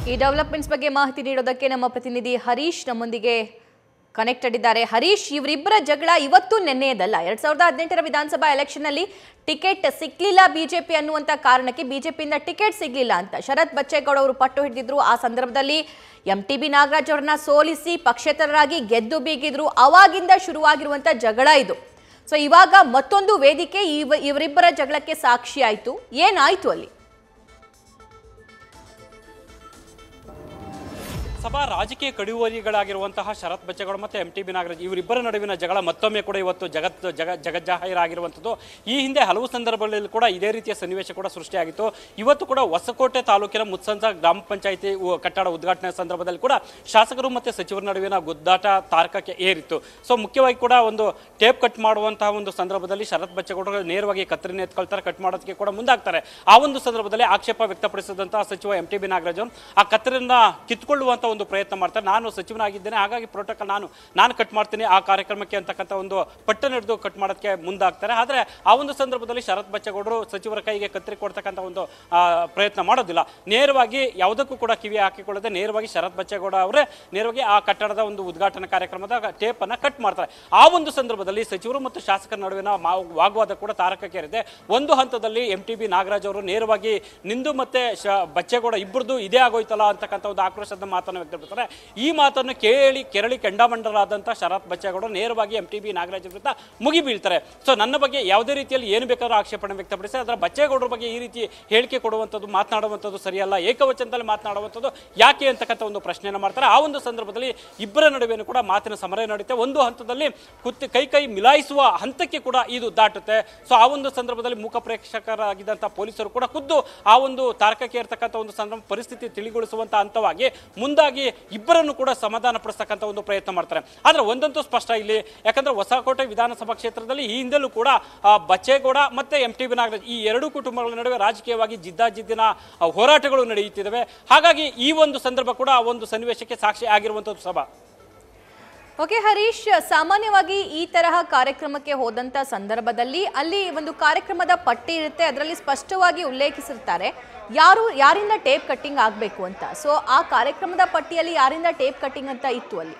ಈ ಡೆವಲಪ್ಮೆಂಟ್ಸ್ ಬಗ್ಗೆ ಮಾಹಿತಿ ನೀಡೋದಕ್ಕೆ ನಮ್ಮ ಪ್ರತಿನಿಧಿ ಹರೀಶ್ ನಮ್ಮೊಂದಿಗೆ ಕನೆಕ್ಟೆಡ್ ಇದ್ದಾರೆ. ಹರೀಶ್, ಇವರಿಬ್ಬರ ಜಗಳ ಇವತ್ತು ನೆನ್ನೆಯದಲ್ಲ. 2018ರ ವಿಧಾನಸಭಾ ಎಲೆಕ್ಷನ್ ನಲ್ಲಿ ಟಿಕೆಟ್ ಸಿಗ್ಲಿಲ್ಲ ಬಿಜೆಪಿ ಅನ್ನುವಂತ ಕಾರಣಕ್ಕೆ ಬಿಜೆಪಿಯಿಂದ ಟಿಕೆಟ್ ಸಿಗ್ಲಿಲ್ಲ ಅಂತ ಶರತ್ ಬಚ್ಚೇಗೌಡ ಅವರು ಪಟ್ಟು ಹಿಡಿದಿದ್ರು. ಆ ಸಂದರ್ಭದಲ್ಲಿ ಎಂಟಿಬಿ ನಾಗರಾಜ್ ಅವರನ್ನ ಸೋಲಿಸಿ ಪಕ್ಷೇತರರಾಗಿ ಗೆದ್ದು ಬೀಗಿದ್ರು. ಅವಾಗಿಂದ ಶುರುವಾಗಿರುವಂತ ಜಗಳ ಇದು. ಸೊ ಇವಾಗ ಮತ್ತೊಂದು ವೇದಿಕೆ ಇವರಿಬ್ಬರ ಜಗಳಕ್ಕೆ ಸಾಕ್ಷಿ ಆಯ್ತು. ಏನಾಯ್ತು ಅಲ್ಲಿ? ಸಭಾ ರಾಜಕೀಯ ಕಡಿವರಿಗಳಾಗಿರುವಂತಹ ಶರತ್ ಬಚ್ಚೇಗೌಡ ಮತ್ತು ಎಂಟಿಬಿ ನಾಗರಾಜ್ ಇವರಿಬ್ಬರ ನಡುವಿನ ಜಗಳ ಮತ್ತೊಮ್ಮೆ ಕೂಡ ಇವತ್ತು ಜಗಜ್ಜಾಹೀರಾಗಿರುವಂಥದ್ದು. ಈ ಹಿಂದೆ ಹಲವು ಸಂದರ್ಭಗಳಲ್ಲಿ ಕೂಡ ಇದೇ ರೀತಿಯ ಸನ್ನಿವೇಶ ಕೂಡ ಸೃಷ್ಟಿಯಾಗಿತ್ತು. ಇವತ್ತು ಕೂಡ ಹೊಸಕೋಟೆ ತಾಲೂಕಿನ ಮುತ್ಸಂಸ ಗ್ರಾಮ ಪಂಚಾಯಿತಿ ಕಟ್ಟಡ ಉದ್ಘಾಟನೆ ಸಂದರ್ಭದಲ್ಲಿ ಕೂಡ ಶಾಸಕರು ಮತ್ತು ಸಚಿವರ ನಡುವಿನ ಗುದ್ದಾಟ ತಾರಕಕ್ಕೆ ಏರಿತ್ತು. ಸೊ ಮುಖ್ಯವಾಗಿ ಕೂಡ ಒಂದು ಟೇಪ್ ಕಟ್ ಮಾಡುವಂತಹ ಒಂದು ಸಂದರ್ಭದಲ್ಲಿ ಶರತ್ ಬಚ್ಚೇಗೌಡರು ನೇರವಾಗಿ ಕತ್ತರಿನ ಎತ್ಕೊಳ್ತಾರೆ, ಕಟ್ ಮಾಡೋದಕ್ಕೆ ಕೂಡ ಮುಂದಾಗ್ತಾರೆ. ಆ ಒಂದು ಸಂದರ್ಭದಲ್ಲಿ ಆಕ್ಷೇಪ ವ್ಯಕ್ತಪಡಿಸಿದಂತಹ ಸಚಿವ ಎಂಟಿಬಿ ನಾಗರಾಜ್ ಆ ಕತ್ತರಿನ ಕಿತ್ಕೊಳ್ಳುವಂತ ಒಂದು ಪ್ರಯತ್ನ ಮಾಡ್ತಾರೆ. ನಾನು ಸಚಿವನಾಗಿದ್ದೇನೆ, ಹಾಗಾಗಿ ಪ್ರೋಟೋಕಾಲ್ ನಾನು ಕಟ್ ಮಾಡ್ತೀನಿ ಆ ಕಾರ್ಯಕ್ರಮಕ್ಕೆ ಅಂತಕ್ಕಂಥ ಒಂದು ಪಟ್ಟು ಹಿಡಿದು ಕಟ್ ಮಾಡೋದಕ್ಕೆ ಮುಂದಾಗ್ತಾರೆ. ಆದರೆ ಆ ಒಂದು ಸಂದರ್ಭದಲ್ಲಿ ಶರತ್ ಬಚ್ಚೇಗೌಡರು ಸಚಿವರ ಕೈಗೆ ಕತ್ತರಿ ಕೊಡ್ತಕ್ಕಂಥ ಒಂದು ಪ್ರಯತ್ನ ಮಾಡೋದಿಲ್ಲ. ನೇರವಾಗಿ ಯಾವುದಕ್ಕೂ ಕೂಡ ಕಿವಿ ಹಾಕಿಕೊಳ್ಳದೆ ನೇರವಾಗಿ ಶರತ್ ಬಚ್ಚೇಗೌಡ ಅವರೇ ನೇರವಾಗಿ ಆ ಕಟ್ಟಡದ ಒಂದು ಉದ್ಘಾಟನಾ ಕಾರ್ಯಕ್ರಮದ ಟೇಪ್ ಅನ್ನ ಕಟ್ ಮಾಡ್ತಾರೆ. ಆ ಒಂದು ಸಂದರ್ಭದಲ್ಲಿ ಸಚಿವರು ಮತ್ತು ಶಾಸಕರ ನಡುವಿನ ವಾಗ್ವಾದ ಕೂಡ ತಾರಕಕ್ಕೆ ಏರಿದೆ. ಒಂದು ಹಂತದಲ್ಲಿ ಎಂಟಿಬಿ ನಾಗರಾಜ್ ಅವರು ನೇರವಾಗಿ ನಿಂದು ಮತ್ತೆ ಬಚ್ಚೇಗೌಡ ಇಬ್ಬರದು ಇದೇ ಆಗೋಯ್ತಲ್ಲ ಅಂತಕ್ಕಂಥ ಒಂದು ಆಕ್ರೋಶದ ಮಾತನ್ನು ವ್ಯಕ್ತಪಡಿಸ್ತಾರೆ. ಈ ಮಾತನ್ನು ಕೆರಳಿ ಕೆಂಡಾಮಂಡರಾದಂತಹ ಶರತ್ ಬಚ್ಚೇಗೌಡ ನೇರವಾಗಿ ಎಂಟಿಬಿ ನಾಗರಾಜ್ ವಿರುದ್ಧ ಮುಗಿ ಬೀಳ್ತಾರೆ. ಸೊ ನನ್ನ ಬಗ್ಗೆ ಯಾವುದೇ ರೀತಿಯಲ್ಲಿ ಏನು ಬೇಕಾದ್ರೂ ಆಕ್ಷೇಪಣೆ ವ್ಯಕ್ತಪಡಿಸಿ ಅದರ ಬಚ್ಚೇಗೌಡರ ಬಗ್ಗೆ ಈ ರೀತಿ ಹೇಳಿಕೆ ಕೊಡುವಂಥದ್ದು ಮಾತನಾಡುವಂಥದ್ದು ಸರಿಯಲ್ಲ, ಏಕವಚನದಲ್ಲಿ ಮಾತನಾಡುವಂಥದ್ದು ಯಾಕೆ ಅಂತಕ್ಕಂಥ ಒಂದು ಪ್ರಶ್ನೆಯನ್ನು ಮಾಡ್ತಾರೆ. ಆ ಒಂದು ಸಂದರ್ಭದಲ್ಲಿ ಇಬ್ಬರ ನಡುವೆನೂ ಕೂಡ ಮಾತಿನ ಸಮರ ನಡೆಯುತ್ತೆ. ಒಂದು ಹಂತದಲ್ಲಿ ಕೈ ಮಿಲಾಯಿಸುವ ಹಂತಕ್ಕೆ ಕೂಡ ಇದು ದಾಟುತ್ತೆ. ಸೊ ಆ ಒಂದು ಸಂದರ್ಭದಲ್ಲಿ ಮೂಕ ಪ್ರೇಕ್ಷಕರಾಗಿದ್ದಂಥ ಪೊಲೀಸರು ಕೂಡ ಖುದ್ದು ಆ ಒಂದು ತಾರಕಕ್ಕೆ ಇರತಕ್ಕಂಥ ಒಂದು ಸಂದರ್ಭ ಪರಿಸ್ಥಿತಿ ತಿಳಿಗೊಳಿಸುವಂತ ಹಂತವಾಗಿ ಮುಂದಾಗಿ ಇಬ್ಬರನ್ನು ಕೂಡ ಸಮಾಧಾನ ಪಡಿಸ್ತಕ್ಕಂಥ ಒಂದು ಪ್ರಯತ್ನ ಮಾಡ್ತಾರೆ. ಆದ್ರೆ ಒಂದಂತೂ ಸ್ಪಷ್ಟ ಇಲ್ಲಿ, ಯಾಕಂದ್ರೆ ಹೊಸಕೋಟೆ ವಿಧಾನಸಭಾ ಕ್ಷೇತ್ರದಲ್ಲಿ ಈ ಹಿಂದೆಲ್ಲೂ ಕೂಡ ಬಚ್ಚೇಗೌಡ ಮತ್ತೆ ಎಂಟಿಬಿ ನಾಗರಾಜ್ ಈ ಎರಡೂ ಕುಟುಂಬಗಳ ನಡುವೆ ರಾಜಕೀಯವಾಗಿ ಜಿದ್ದಾಜಿದ್ದಿನ ಹೋರಾಟಗಳು ನಡೆಯುತ್ತಿದ್ದಾವೆ. ಹಾಗಾಗಿ ಈ ಒಂದು ಸಂದರ್ಭ ಕೂಡ ಆ ಒಂದು ಸನ್ನಿವೇಶಕ್ಕೆ ಸಾಕ್ಷಿ ಆಗಿರುವಂಥದ್ದು ಸಭಾ. ಓಕೆ ಹರೀಶ್, ಸಾಮಾನ್ಯವಾಗಿ ಈ ತರಹ ಕಾರ್ಯಕ್ರಮಕ್ಕೆ ಹೋದಂತ ಸಂದರ್ಭದಲ್ಲಿ ಅಲ್ಲಿ ಒಂದು ಕಾರ್ಯಕ್ರಮದ ಪಟ್ಟಿ ಇರುತ್ತೆ, ಅದರಲ್ಲಿ ಸ್ಪಷ್ಟವಾಗಿ ಉಲ್ಲೇಖಿಸಿರ್ತಾರೆ ಯಾರಿಂದ ಟೇಪ್ ಕಟ್ಟಿಂಗ್ ಆಗಬೇಕು ಅಂತ. ಸೊ ಆ ಕಾರ್ಯಕ್ರಮದ ಪಟ್ಟಿಯಲ್ಲಿ ಯಾರಿಂದ ಟೇಪ್ ಕಟ್ಟಿಂಗ್ ಅಂತ ಇತ್ತು ಅಲ್ಲಿ?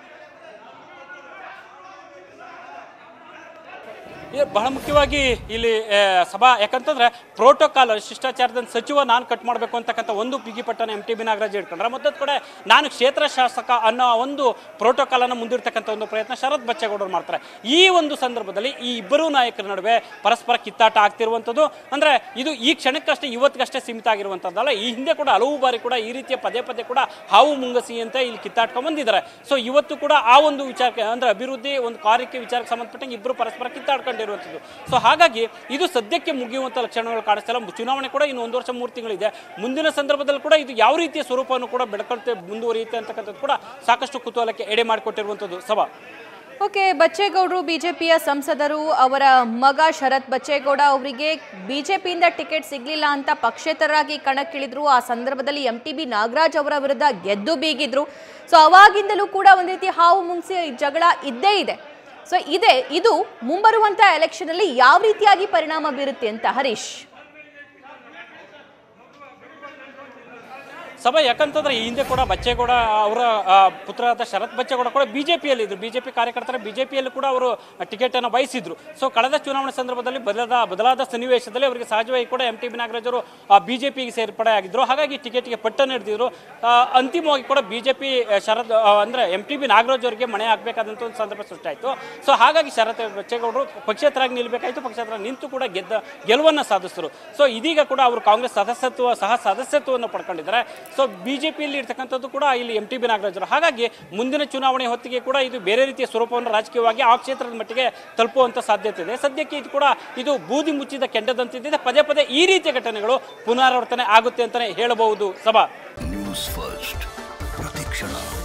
ಬಹಳ ಮುಖ್ಯವಾಗಿ ಇಲ್ಲಿ ಸಭಾ, ಯಾಕಂತಂದ್ರೆ ಪ್ರೋಟೋಕಾಲ್ ಶಿಷ್ಟಾಚಾರದಿಂದ ಸಚಿವ ನಾನು ಕಟ್ ಮಾಡಬೇಕು ಅಂತಕ್ಕಂಥ ಒಂದು ಬಿಗಿಪಟ್ಟನ್ನು ಎಂಟಿಬಿ ನಾಗರಾಜ್ ಇಟ್ಕೊಂಡ್ರೆ, ಮತ್ತೊಂದು ಕಡೆ ನಾನು ಕ್ಷೇತ್ರ ಶಾಸಕ ಅನ್ನೋ ಒಂದು ಪ್ರೋಟೋಕಾಲ್ ಅನ್ನು ಮುಂದಿರ್ತಕ್ಕಂಥ ಒಂದು ಪ್ರಯತ್ನ ಶರತ್ ಬಚ್ಚೇಗೌಡರು ಮಾಡ್ತಾರೆ. ಈ ಒಂದು ಸಂದರ್ಭದಲ್ಲಿ ಈ ಇಬ್ಬರೂ ನಾಯಕರ ನಡುವೆ ಪರಸ್ಪರ ಕಿತ್ತಾಟ ಆಗ್ತಿರುವಂಥದ್ದು ಅಂದ್ರೆ ಇದು ಈ ಕ್ಷಣಕ್ಕಷ್ಟೇ ಇವತ್ತಿಗಷ್ಟೇ ಸೀಮಿತ ಆಗಿರುವಂಥದ್ದಲ್ಲ. ಈ ಹಿಂದೆ ಕೂಡ ಹಲವು ಬಾರಿ ಕೂಡ ಈ ರೀತಿಯ ಪದೇ ಕೂಡ ಹಾವು ಮುಂಗಸಿ ಅಂತ ಇಲ್ಲಿ ಕಿತ್ತಾಡ್ಕೊಂಡು ಬಂದಿದ್ದಾರೆ. ಸೊ ಇವತ್ತು ಕೂಡ ಆ ಒಂದು ವಿಚಾರಕ್ಕೆ ಅಂದ್ರೆ ಅಭಿವೃದ್ಧಿ ಒಂದು ಕಾರ್ಯಕ್ಕೆ ವಿಚಾರಕ್ಕೆ ಸಂಬಂಧಪಟ್ಟಂಗೆ ಇಬ್ಬರು ಪರಸ್ಪರ ಕಿತ್ತಾಡ್ಕೊಂಡು ಇರುವಂಥದ್ದು. ಸೊ ಹಾಗಾಗಿ ಇದು ಸದ್ಯಕ್ಕೆ ಮುಗಿಯುವಂಥ ಲಕ್ಷಣಗಳು ಕಾಣಿಸ್ತಿಲ್ಲ. ಚುನಾವಣೆ ಕೂಡ ಇನ್ನು 1 ವರ್ಷ 3 ತಿಂಗಳಿದೆ. ಮುಂದಿನ ಸಂದರ್ಭದಲ್ಲಿ ಕೂಡ ಇದು ಯಾವ ರೀತಿಯ ಸ್ವರೂಪವನ್ನು ಕೂಡ ಬೆಳಕಂತೆ ಮುಂದುವರಿಯುತ್ತೆ ಅಂತಕ್ಕಂಥದ್ದು ಕೂಡ ಸಾಕಷ್ಟು ಕುತೂಹಲಕ್ಕೆ ಎಡೆ ಮಾಡಿಕೊಟ್ಟಿರುವಂಥದ್ದು ಸಭಾ. ಓಕೆ, ಬಚ್ಚೇಗೌಡರು ಬಿಜೆಪಿಯ ಸಂಸದರು, ಅವರ ಮಗ ಶರತ್ ಬಚ್ಚೇಗೌಡ ಅವರಿಗೆ ಬಿಜೆಪಿಯಿಂದ ಟಿಕೆಟ್ ಸಿಗ್ಲಿಲ್ಲ ಅಂತ ಪಕ್ಷೇತರರಾಗಿ ಕಣಕ್ಕಿಳಿದ್ರು. ಆ ಸಂದರ್ಭದಲ್ಲಿ ಎಂಟಿಬಿ ನಾಗರಾಜ್ ಅವರ ವಿರುದ್ಧ ಗೆದ್ದು ಬೀಗಿದ್ರು. ಸೊ ಅವಾಗಿಂದಲೂ ಕೂಡ ಒಂದು ರೀತಿ ಹಾವು ಮುಂಗ್ಸಿ ಜಗಳ ಇದ್ದೇ ಇದೆ. ಸೊ ಇದು ಮುಂಬರುವಂತ ಎಲೆಕ್ಷನ್ ಅಲ್ಲಿ ಯಾವ ರೀತಿಯಾಗಿ ಪರಿಣಾಮ ಬೀರುತ್ತೆ ಅಂತ ಹರೀಶ್? ಸಭಾ, ಯಾಕಂತಂದ್ರೆ ಈ ಹಿಂದೆ ಕೂಡ ಬಚ್ಚೇಗೌಡ ಅವರ ಪುತ್ರರಾದ ಶರತ್ ಬಚ್ಚೇಗೌಡ ಕೂಡ ಬಿಜೆಪಿಯಲ್ಲಿ ಇದ್ರು. ಬಿಜೆಪಿ ಕಾರ್ಯಕರ್ತರ ಬಿಜೆಪಿಯಲ್ಲಿ ಕೂಡ ಅವರು ಟಿಕೆಟ್ ಅನ್ನು ಬಯಸಿದ್ರು. ಸೊ ಕಳೆದ ಚುನಾವಣೆ ಸಂದರ್ಭದಲ್ಲಿ ಬದಲಾದ ಸನ್ನಿವೇಶದಲ್ಲಿ ಅವರಿಗೆ ಸಹಜವಾಗಿ ಕೂಡ ಎಂಟಿಬಿ ನಾಗರಾಜ್ ಅವರು ಬಿಜೆಪಿಗೆ ಸೇರ್ಪಡೆ ಆಗಿದ್ರು. ಹಾಗಾಗಿ ಟಿಕೆಟ್ಗೆ ಪಟ್ಟನ್ನು ಹಿಡಿದಿದ್ರು. ಅಂತಿಮವಾಗಿ ಕೂಡ ಬಿಜೆಪಿ ಶರತ್ ಅಂದ್ರೆ ಎಂಟಿಬಿ ನಾಗರಾಜ್ ಅವರಿಗೆ ಮಣೆ ಹಾಕಬೇಕಾದಂಥ ಒಂದು ಸಂದರ್ಭ ಸೃಷ್ಟಿಯಾಯಿತು. ಸೊ ಹಾಗಾಗಿ ಶರತ್ ಬಚ್ಚೇಗೌಡರು ಪಕ್ಷೇತರಾಗಿ ನಿಲ್ಬೇಕಾಯಿತು. ಪಕ್ಷೇತರ ನಿಂತು ಕೂಡ ಗೆಲುವನ್ನು ಸಾಧಿಸಿದ್ರು. ಸೊ ಇದೀಗ ಕೂಡ ಅವರು ಕಾಂಗ್ರೆಸ್ ಸದಸ್ಯತ್ವವನ್ನು ಪಡ್ಕೊಂಡಿದ್ದಾರೆ. ಸೊ ಬಿಜೆಪಿಯಲ್ಲಿ ಇರ್ತಕ್ಕಂಥದ್ದು ಕೂಡ ಇಲ್ಲಿ ಎಂಟಿಬಿ ನಾಗರಾಜರು. ಹಾಗಾಗಿ ಮುಂದಿನ ಚುನಾವಣೆ ಹೊತ್ತಿಗೆ ಕೂಡ ಇದು ಬೇರೆ ರೀತಿಯ ಸ್ವರೂಪವನ್ನು ರಾಜಕೀಯವಾಗಿ ಆ ಕ್ಷೇತ್ರದ ಮಟ್ಟಿಗೆ ತಲುಪುವಂತ ಸಾಧ್ಯತೆ ಇದೆ. ಸದ್ಯಕ್ಕೆ ಇದು ಬೂದಿ ಮುಚ್ಚಿದ ಕೆಂಡದಂತಿದೆ. ಪದೇ ಈ ರೀತಿಯ ಘಟನೆಗಳು ಪುನರಾವರ್ತನೆ ಆಗುತ್ತೆ ಅಂತಾನೆ ಹೇಳಬಹುದು ಸಭಾ. ನ್ಯೂಸ್ ಫಸ್ಟ್ ಪ್ರತಿಕ್ಷಣ.